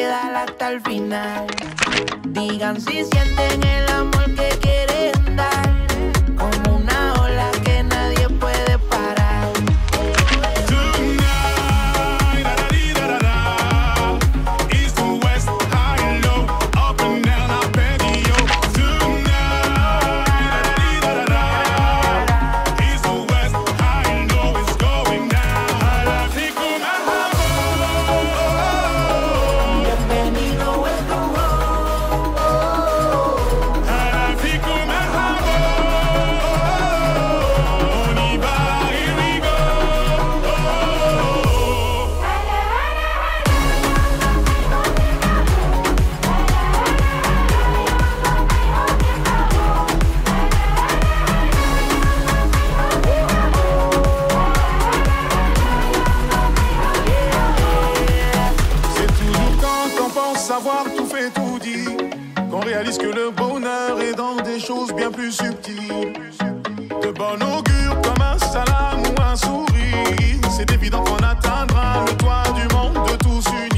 quedar hasta el final. Digan si sienten el amor que quieren dar, como una ola que nadie puede parar. Tonight, da-da-dee-da-da-da, east to west, high and low, up and down, up and yo. Tonight, da-da-dee-da-da-da, east to west, high and low, it's going down. Fico mejor. Bienvenido, welcome home. Fico mejor. Oniba, here we go. C'est toujours quand on pense avoir tout fait, tout dit, qu'on réalise que le bonheur est dans des choses bien plus subtiles. De bon augure comme un salam ou un sourire, c'est évident qu'on atteindra le toit du monde de tous unis.